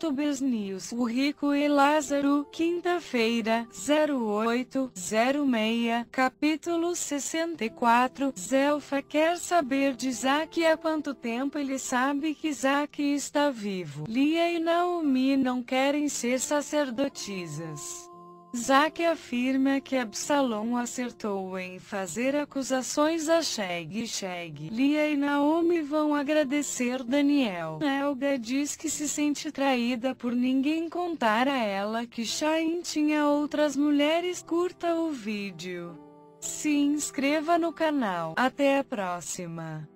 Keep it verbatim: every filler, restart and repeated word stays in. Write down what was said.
youtubers news. O Rico e Lázaro, quinta-feira, zero oito zero seis, capítulo sessenta e quatro. Zelfa quer saber de Zack há quanto tempo ele sabe que Zack está vivo. Lia e Naomi não querem ser sacerdotisas. Zack afirma que Absalom acertou em fazer acusações a Shag. Shag, Lia e Naomi vão agradecer Daniel. Helga diz que se sente traída por ninguém contar a ela que Shain tinha outras mulheres. Curta o vídeo. Se inscreva no canal. Até a próxima.